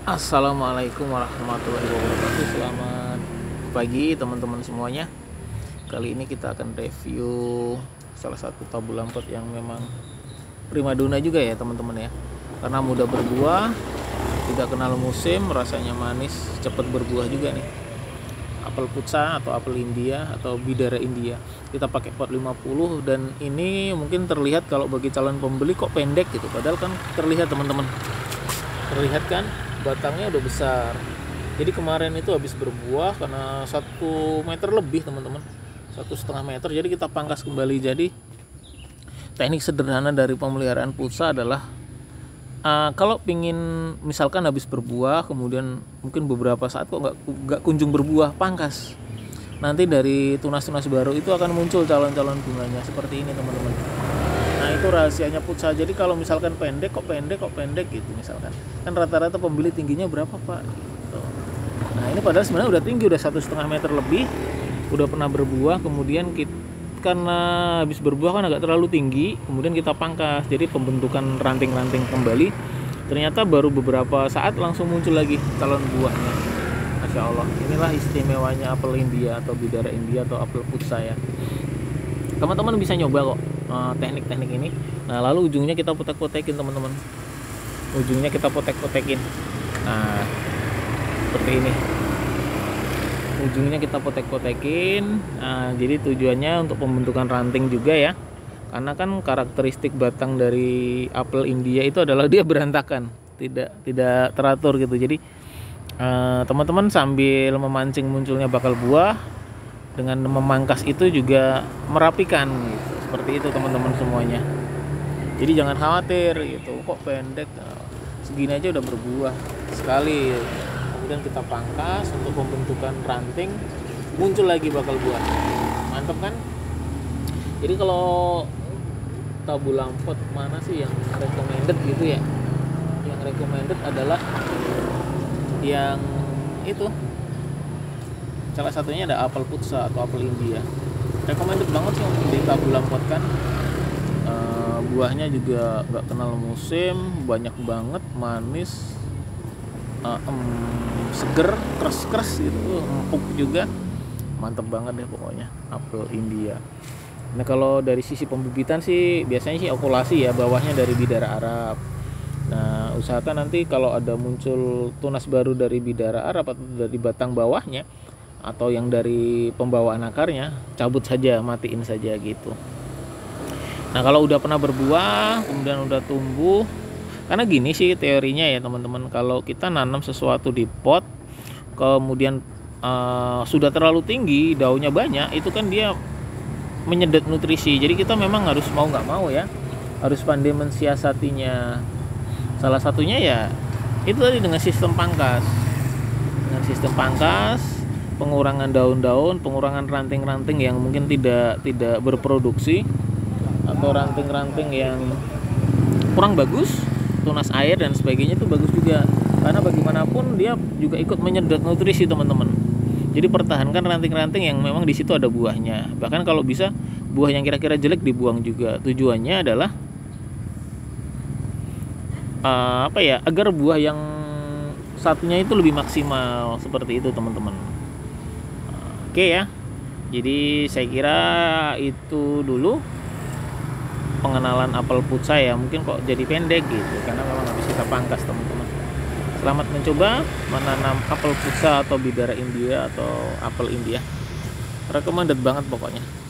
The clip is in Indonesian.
Assalamualaikum warahmatullahi wabarakatuh. Selamat pagi teman-teman semuanya. Kali ini kita akan review salah satu tabu lampot yang memang primadona juga ya teman-teman ya. Karena mudah berbuah, tidak kenal musim, rasanya manis, cepat berbuah juga nih. Apel putsa atau apel India atau bidara India. Kita pakai pot 50 dan ini mungkin terlihat kalau bagi calon pembeli kok pendek gitu. Padahal kan terlihat teman-teman. Terlihat kan batangnya udah besar. Jadi kemarin itu habis berbuah karena 1 meter lebih teman-teman, 1,5 meter. Jadi kita pangkas kembali. Jadi teknik sederhana dari pemeliharaan pulsa adalah kalau pingin misalkan habis berbuah kemudian mungkin beberapa saat kok nggak kunjung berbuah, pangkas. Nanti dari tunas-tunas baru itu akan muncul calon-calon bunganya seperti ini teman-teman. Nah itu rahasianya putsa. Jadi kalau misalkan pendek gitu misalkan, kan rata-rata pembeli tingginya berapa pak gitu. Nah ini padahal sebenarnya udah tinggi, udah 1,5 meter lebih, udah pernah berbuah. Kemudian karena habis berbuah kan agak terlalu tinggi, kemudian kita pangkas. Jadi pembentukan ranting-ranting kembali, ternyata baru beberapa saat langsung muncul lagi calon buahnya. Masya Allah, inilah istimewanya apel India atau bidara India atau apel putsa ya. Teman-teman bisa nyoba kok teknik-teknik ini. Nah lalu ujungnya kita potek-potekin teman-teman, ujungnya kita potek-potekin. Nah seperti ini, ujungnya kita potek-potekin. Nah, jadi tujuannya untuk pembentukan ranting juga ya, karena kan karakteristik batang dari apel India itu adalah dia berantakan, tidak teratur gitu. Jadi teman-teman sambil memancing munculnya bakal buah, dengan memangkas itu juga merapikan gitu. Seperti itu teman-teman semuanya. Jadi jangan khawatir gitu, kok pendek, segini aja udah berbuah sekali. Kemudian kita pangkas untuk pembentukan ranting, muncul lagi bakal buah. Mantap kan? Jadi kalau tabu lampot mana sih yang recommended gitu ya? Yang recommended adalah yang itu. Salah satunya ada apel putsa atau apel India. Recommended banget sih untuk ditabu lampotkan. Buahnya juga nggak kenal musim, banyak banget, manis, seger, keras gitu, empuk juga, mantep banget deh pokoknya apel India. Nah kalau dari sisi pembibitan sih biasanya sih okulasi ya, bawahnya dari bidara Arab. Nah usahakan nanti kalau ada muncul tunas baru dari bidara Arab atau dari batang bawahnya atau yang dari pembawaan akarnya, cabut saja, matiin saja gitu. Nah kalau udah pernah berbuah kemudian udah tumbuh, karena gini sih teorinya ya teman-teman, kalau kita nanam sesuatu di pot kemudian sudah terlalu tinggi, daunnya banyak, itu kan dia menyedot nutrisi. Jadi kita memang harus mau nggak mau ya, harus pandai mensiasatinya. Salah satunya ya itu tadi dengan sistem pangkas. Dengan sistem pangkas, pengurangan daun-daun, pengurangan ranting-ranting yang mungkin tidak berproduksi, atau ranting-ranting yang kurang bagus, tunas air dan sebagainya itu bagus juga, karena bagaimanapun dia juga ikut menyedot nutrisi teman-teman. Jadi pertahankan ranting-ranting yang memang di situ ada buahnya. Bahkan kalau bisa buah yang kira-kira jelek dibuang juga. Tujuannya adalah agar buah yang satunya itu lebih maksimal, seperti itu teman-teman. Oke ya. Jadi saya kira itu dulu pengenalan apel putsa ya. Mungkin kok jadi pendek gitu karena memang habis kita pangkas teman-teman. Selamat mencoba menanam apel putsa atau bidara India atau apel India. Recommended banget pokoknya.